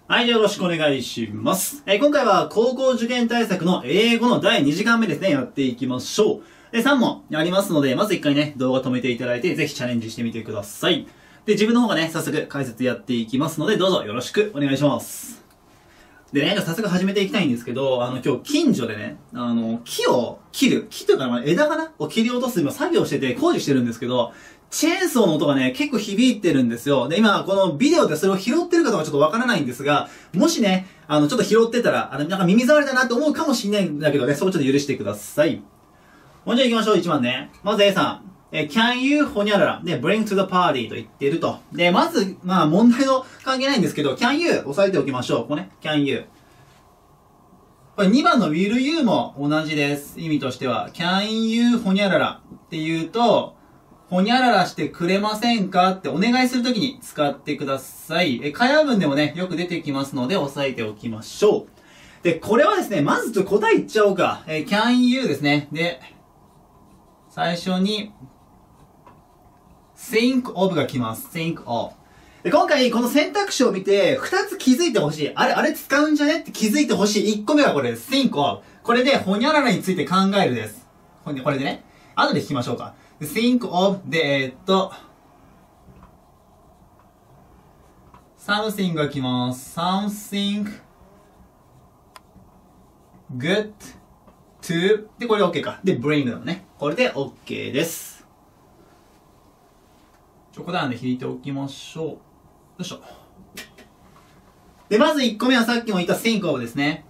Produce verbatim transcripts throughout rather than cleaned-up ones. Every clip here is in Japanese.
はい、よろしくお願いします。えー、今回は高校受験対策の英語のだいにじかんめですね、やっていきましょう。で、さん問ありますので、まずいっかいね、動画止めていただいて、ぜひチャレンジしてみてください。で、自分の方がね、早速解説やっていきますので、どうぞよろしくお願いします。でね、早速始めていきたいんですけど、あの、今日近所でね、あの、木を切る、木というか、まあ、枝かなを切り落とす今作業してて工事してるんですけど、チェーンソーの音がね、結構響いてるんですよ。で、今、このビデオでそれを拾ってるかどうかちょっとわからないんですが、もしね、あの、ちょっと拾ってたら、あの、なんか耳障りだなって思うかもしれないんだけどね、そこちょっと許してください。もうじゃあ行きましょう、いちばんね。まず A さん。え、can you ほにゃららで bring to the party と言っていると。で、まず、まあ問題の関係ないんですけど、can you 押さえておきましょう。ここね、can you。これにばんの will you も同じです。意味としては。can you ほにゃららって言うと、ほにゃららしてくれませんかってお願いするときに使ってください。え、会話文でもね、よく出てきますので押さえておきましょう。で、これはですね、まずちょっと答え言っちゃおうか。え、can you ですね。で、最初に、think of が来ます。think of。で、今回この選択肢を見て、二つ気づいてほしい。あれ、あれ使うんじゃねって気づいてほしい。一個目はこれです。think of。これで、ほにゃららについて考えるです。これで、これでね。後で聞きましょうか。think of で、えー、っと、something が来ます。something good to で、これで OK か。で、bring なのね。これで OK です。チョコダウンで引いておきましょう。よいしょ。で、まずいっこめはさっきも言った think of ですね。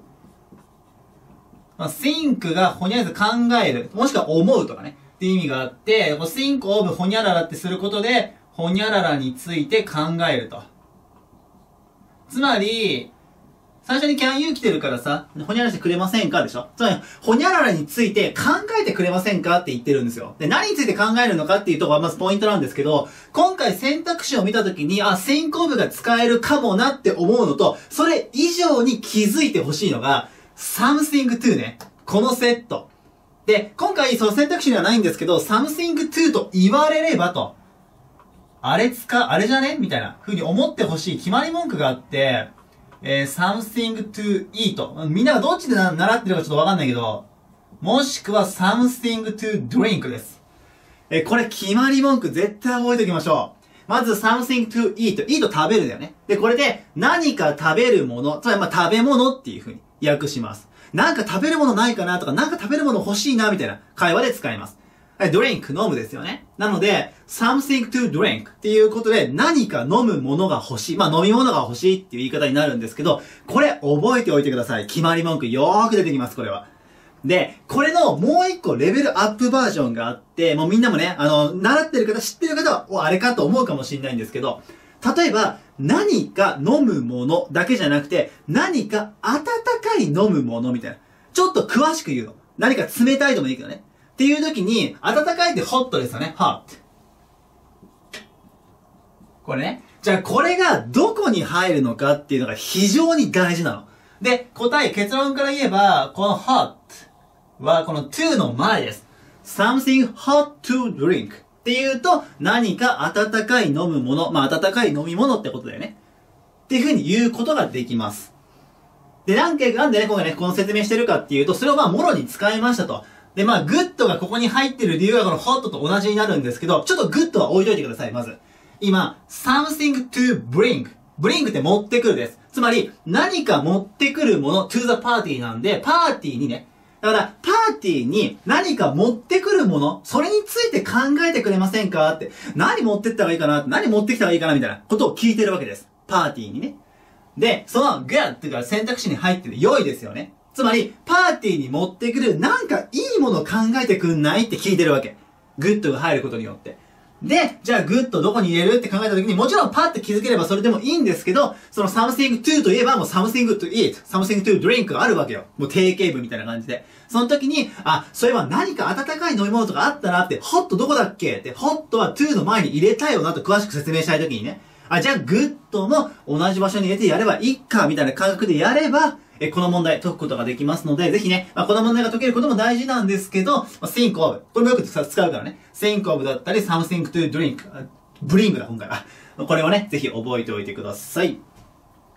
まあ、think がほにゃらら考える。もしくは思うとかね。っていう意味があって、think of ほにゃららってすることで、ほにゃららについて考えると。つまり、最初に can you 来てるからさ、ほにゃららしてくれませんかでしょ。つまり、ほにゃららについて考えてくれませんかって言ってるんですよ。で、何について考えるのかっていうところがまずポイントなんですけど、今回選択肢を見たときに、あ、think of が使えるかもなって思うのと、それ以上に気づいてほしいのが、something to ね。このセット。で、今回その選択肢にはないんですけど、something to と言われればと、あれつか、あれじゃねみたいな風に思ってほしい決まり文句があって、えー、something to eat。みんながどっちでな習ってるかちょっとわかんないけど、もしくは something to drink です。えー、これ決まり文句絶対覚えておきましょう。まず something to eat。eat 食べるだよね。で、これで何か食べるもの、つまりまあ食べ物っていう風に訳します。なんか食べるものないかなとか、なんか食べるもの欲しいなみたいな会話で使います。drink、飲むですよね。なので、something to drink っていうことで何か飲むものが欲しい。まあ飲み物が欲しいっていう言い方になるんですけど、これ覚えておいてください。決まり文句よーく出てきます、これは。で、これのもう一個レベルアップバージョンがあって、もうみんなもね、あの、習ってる方、知ってる方は、お、あれかと思うかもしれないんですけど、例えば、何か飲むものだけじゃなくて、何か温かい飲むものみたいな。ちょっと詳しく言うの。何か冷たいでもいいけどね。っていう時に、温かいってホットですよね。hot。これね。じゃあこれがどこに入るのかっていうのが非常に大事なの。で、答え、結論から言えば、この hot はこの to の前です。something hot to drink。っていうと、何か温かい飲むもの、まあ温かい飲み物ってことだよね。っていう風に言うことができます。で、なんで、なんでね、今回ね、この説明してるかっていうと、それをまあ、もろに使いましたと。で、まあ、グッドがここに入ってる理由はこの hot と同じになるんですけど、ちょっとグッドは置いといてください、まず。今、something to bring。bring って持ってくるです。つまり、何か持ってくるもの to the party なんで、パーティーにね、だから、パーティーに何か持ってくるもの、それについて考えてくれませんかって、何持ってった方がいいかな、何持ってきた方がいいかなみたいなことを聞いてるわけです。パーティーにね。で、その good っていうか選択肢に入ってる良いですよね。つまり、パーティーに持ってくるなんかいいものを考えてくんないって聞いてるわけ。good が入ることによって。で、じゃあ good どこに入れるって考えた時にもちろんパッて気づければそれでもいいんですけど、その something to といえばもう something to eat、something to drink があるわけよ。もう定型文みたいな感じで。その時に、あ、そういえば何か温かい飲み物とかあったなって、hot どこだっけって、hot は to の前に入れたよなと詳しく説明したい時にね。あ、じゃあ、グッドも同じ場所に入れてやればいいか、みたいな感覚でやれば、え、この問題解くことができますので、ぜひね、まあ、この問題が解けることも大事なんですけど、まあ、think of。これもよく使うからね。think of だったり、something to drink。bring だ、今回は。これをね、ぜひ覚えておいてください。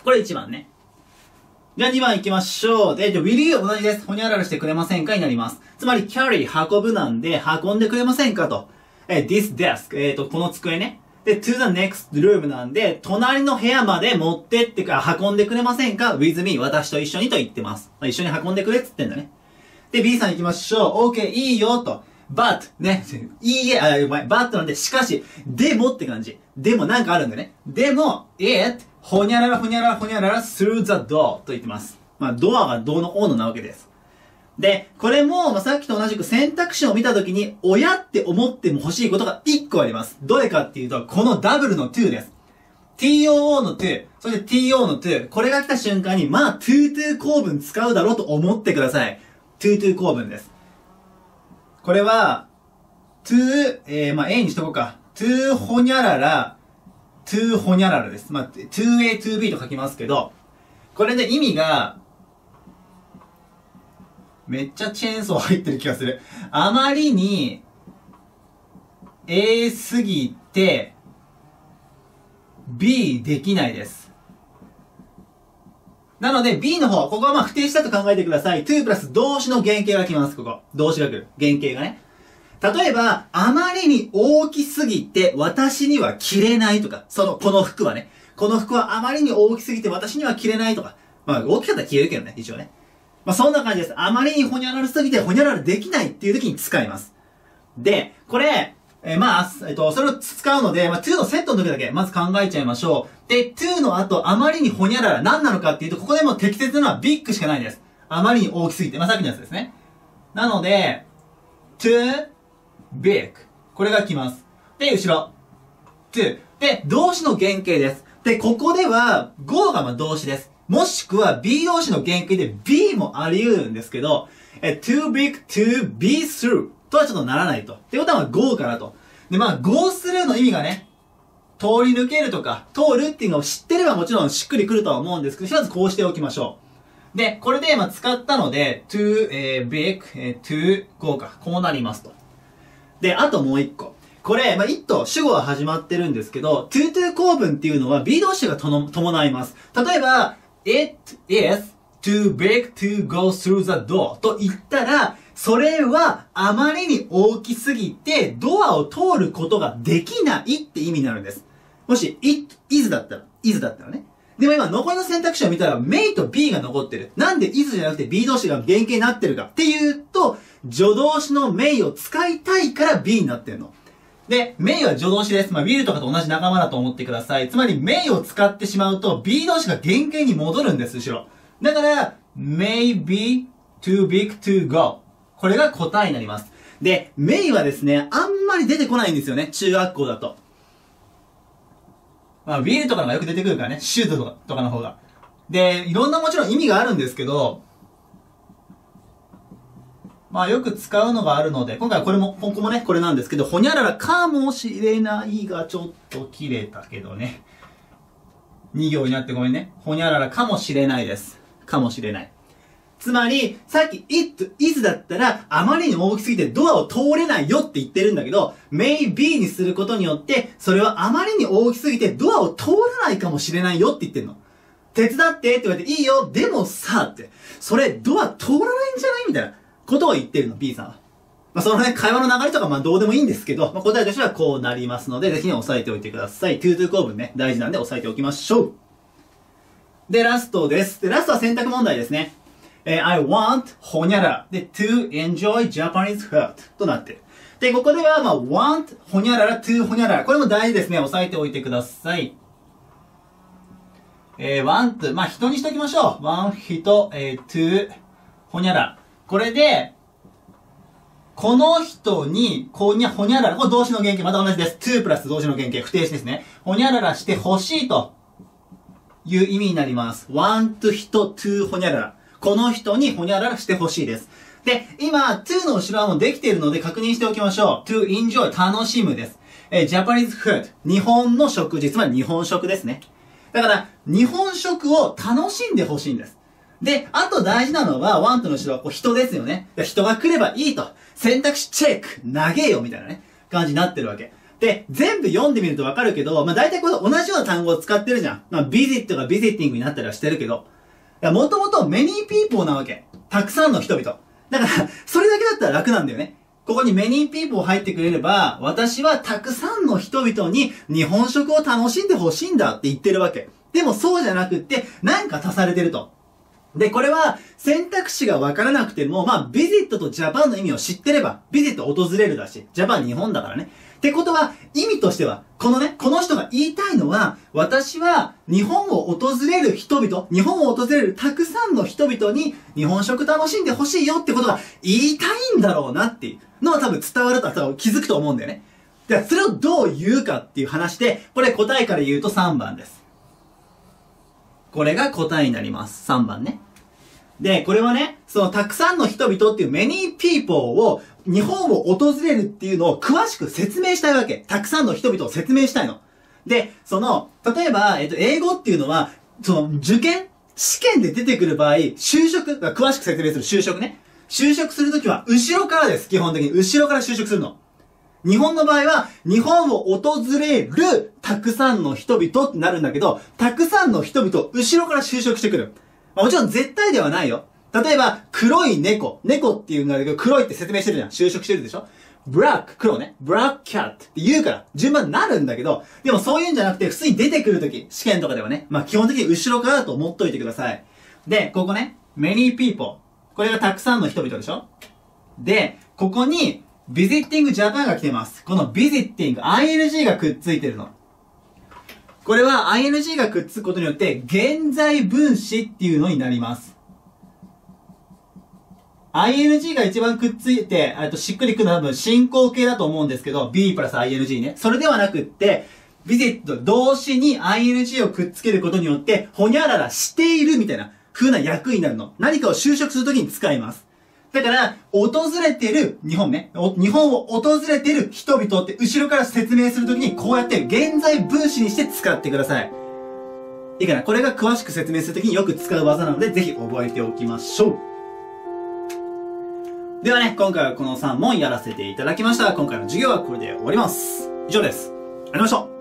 これいちばんね。じゃあにばん行きましょう。で、will you 同じです。ほにゃららしてくれませんかになります。つまり carry 運ぶなんで、運んでくれませんかと。えー、this desk えっ、ー、と、この机ね。で、to the next room なんで、隣の部屋まで持ってってか、運んでくれませんか with me 私と一緒にと言ってます。まあ、一緒に運んでくれって言ってんだね。で、B さん行きましょう。OK、いいよと。but ね、いいえ、あ、うまい。but なんで、しかし、でもって感じ。でもなんかあるんだね。でも、it ほにゃららほにゃららほにゃらら through the door と言ってます。まあ、ドアがどうのおのなわけです。で、これも、まあ、さっきと同じく選択肢を見たときに、親って思っても欲しいことがいっこあります。どれかっていうと、このダブルの to です。トー の to、そして トー の to、これが来た瞬間に、まあ、to to 構文使うだろうと思ってください。to to 構文です。これは、to、えー、まあ、A にしとこうか。to ほにゃらら、to ほにゃららです。まあ、to A、to B と書きますけど、これで意味が、めっちゃチェーンソー入ってる気がする。あまりに、A すぎて、B できないです。なので B の方、ここはまあ不定詞だと考えてください。to プラス動詞の原型が来ます、ここ。動詞が来る。原型がね。例えば、あまりに大きすぎて私には着れないとか、その、この服はね。この服はあまりに大きすぎて私には着れないとか。まあ、大きかったら着れるけどね、一応ね。まあ、そんな感じです。あまりにほにゃららすぎてほにゃららできないっていう時に使います。で、これ、えー、まあ、えっと、それを使うので、まあ、to のセットの時だけ、まず考えちゃいましょう。で、to の後、あまりにほにゃらら何なのかっていうと、ここでも適切なのは big しかないです。あまりに大きすぎて。まあ、さっきのやつですね。なので、to, big。これが来ます。で、後ろ。to。で、動詞の原型です。で、ここでは、go がまあ動詞です。もしくは be 動詞の原型で be もあり得るんですけど、え too big to be through とはちょっとならないと。ってことはまあ go かなと。で、まあ go through の意味がね、通り抜けるとか、通るっていうのを知ってればもちろんしっくりくるとは思うんですけど、まずこうしておきましょう。で、これでまあ使ったので、to, えー、big, えー、to go か。こうなりますと。で、あともう一個。これ、まあ、一と主語は始まってるんですけど、to to 構文っていうのは be 動詞がとの伴います。例えば、it is too big to go through the door と言ったら、それはあまりに大きすぎてドアを通ることができないって意味になるんです。もし it is だったら、is だったらね。でも今残りの選択肢を見たら may と be が残ってる。なんで is じゃなくて be 動詞が原型になってるかっていうと、助動詞の may を使いたいから be になってるの。で、may は助動詞です。まあ、will とかと同じ仲間だと思ってください。つまり may を使ってしまうと be 動詞が原型に戻るんです、後ろ。だから、may be too big to go。これが答えになります。で、may はですね、あんまり出てこないんですよね、中学校だと。まあ、will とかのがよく出てくるからね、should とか、とかの方が。で、いろんなもちろん意味があるんですけど、まあよく使うのがあるので、今回これも、ここもね、これなんですけど、ほにゃららかもしれないがちょっと切れたけどね。に行になってごめんね。ほにゃららかもしれないです。かもしれない。つまり、さっき it, is だったら、あまりに大きすぎてドアを通れないよって言ってるんだけど、may be にすることによって、それはあまりに大きすぎてドアを通らないかもしれないよって言ってるの。手伝ってって言われて、いいよ、でもさ、って。それ、ドア通らないんじゃないみたいなことを言ってるの、B さんは。まあ、そのね、会話の流れとかまあどうでもいいんですけど、まあ、答えとしてはこうなりますので、ぜひね、押さえておいてください。to to 構文ね、大事なんで押さえておきましょう。で、ラストです。で、ラストは選択問題ですね。えー、I want ほにゃららで to enjoy Japanese food となってる。で、ここではまあ want ほにゃらら to ほにゃらら。これも大事ですね。押さえておいてください。えー、want まあ人にしときましょう。want 人、えー、to ほにゃらら。これで、この人に、こにゃ、ほにゃらら、これ動詞の原型、また同じです。to プラス動詞の原型、不定詞ですね。ほにゃららしてほしいという意味になります。want 人 to ほにゃらら。この人にほにゃららしてほしいです。で、今、to の後ろはもうできているので確認しておきましょう。to enjoy 楽しむです。えー、Japanese food 日本の食事、つまり日本食ですね。だから、日本食を楽しんでほしいんです。で、あと大事なのは、want の後ろはこう人ですよね。人が来ればいいと。選択肢チェック投げよみたいなね、感じになってるわけ。 で、全部読んでみるとわかるけど、まあ大体この同じような単語を使ってるじゃん。まあビジットがビジッティングになったりはしてるけど、もともとメニーピーポーなわけ。たくさんの人々。だから、それだけだったら楽なんだよね。ここにメニーピーポー入ってくれれば、私はたくさんの人々に日本食を楽しんでほしいんだって言ってるわけ。でもそうじゃなくって、なんか足されてると。で、これは選択肢がわからなくても、まあ、ビジットとジャパンの意味を知ってれば、ビジット訪れるだし、ジャパン日本だからね。ってことは、意味としては、このね、この人が言いたいのは、私は日本を訪れる人々、日本を訪れるたくさんの人々に日本食楽しんでほしいよってことが言いたいんだろうなっていうのは多分伝わると多分気づくと思うんだよね。で、それをどう言うかっていう話で、これ答えから言うとさんばんです。これが答えになります。さんばんね。で、これはね、そのたくさんの人々っていうメニーピーポーを日本を訪れるっていうのを詳しく説明したいわけ。たくさんの人々を説明したいの。で、その、例えば、えっと、英語っていうのは、その、受験試験で出てくる場合、就職、詳しく説明する就職ね。就職するときは、後ろからです。基本的に。後ろから就職するの。日本の場合は、日本を訪れるたくさんの人々ってなるんだけど、たくさんの人々を後ろから就職してくる。まあ、もちろん絶対ではないよ。例えば、黒い猫。猫っていうんだけど、黒いって説明してるじゃん。就職してるでしょ。ブラック、黒ね。ブラックキャットって言うから、順番になるんだけど、でもそういうんじゃなくて、普通に出てくるとき、試験とかではね、まあ基本的に後ろからだと思っといてください。で、ここね、many people。これがたくさんの人々でしょ。で、ここに、visiting Japan が来てます。この visiting、アイエヌジー がくっついてるの。これは アイエヌジー がくっつくことによって、現在分詞っていうのになります。アイエヌジー が一番くっついて、えっと、しっくりくるのは多分進行形だと思うんですけど、be プラス アイエヌジー ね。それではなくって、visit 動詞に アイエヌジー をくっつけることによって、ほにゃららしているみたいな風な役になるの。何かを就職するときに使います。だから、訪れてる、日本ね。日本を訪れてる人々って後ろから説明するときにこうやって現在分詞にして使ってください。いいかな？これが詳しく説明するときによく使う技なので、ぜひ覚えておきましょう。ではね、今回はこのさん問やらせていただきました。今回の授業はこれで終わります。以上です。ありがとうございました。